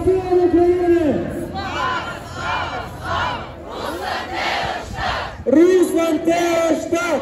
силам України! Руслан Терштат!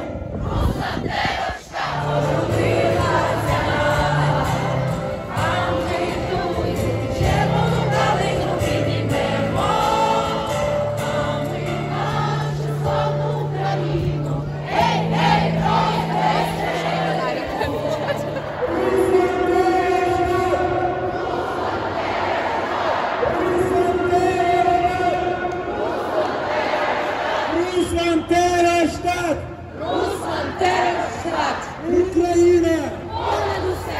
Руслан Терштат! Руслан Терштат! Україна! Понад усе!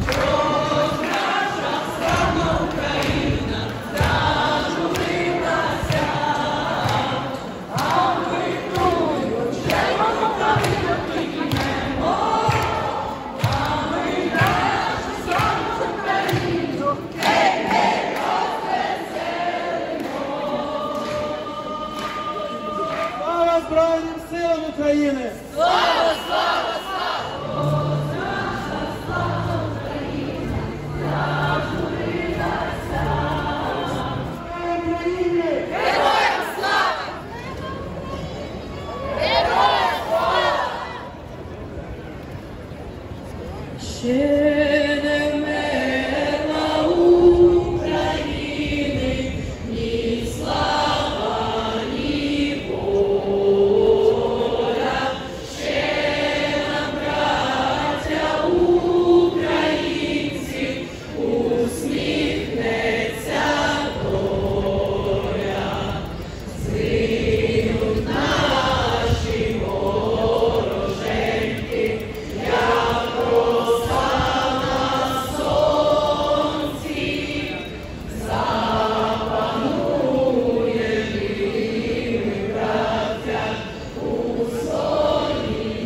Слава Збройним силам України! Слава, слава, слава! Слава Україні! Героям слава! Героям слава! Ще не вмерла України, ні слава, ні воля. Ще нам, браття українці, усміхнеться доля. Згинуть наші вороженьки, як роса на сонці. Запануємо ми, браття, у своїй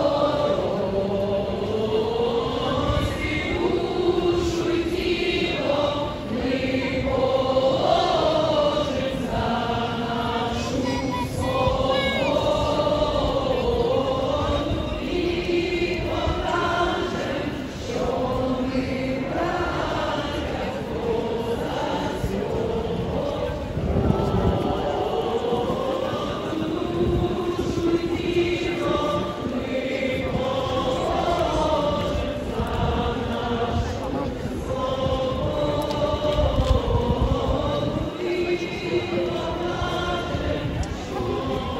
сторонці. Душу й тіло ми положим за нашу свободу і покажем, що ми браття козацькі. Душу й тіло ми положим за нашу свободу і покажем,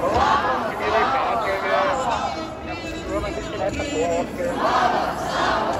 Wenn man sich vielleicht versorgt.